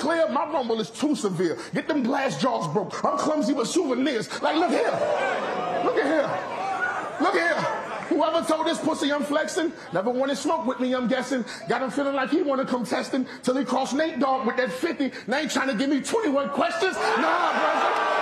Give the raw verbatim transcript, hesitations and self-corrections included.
clear, my rumble is too severe. Get them glass jaws broke. I'm clumsy with souvenirs. Like, look here. Look at here. Look here. Whoever told this pussy I'm flexing, never wanted smoke with me, I'm guessing. Got him feeling like he wanted contesting till he crossed Nate Dogg with that fifty. Now he trying to give me twenty-one questions? Nah, brother.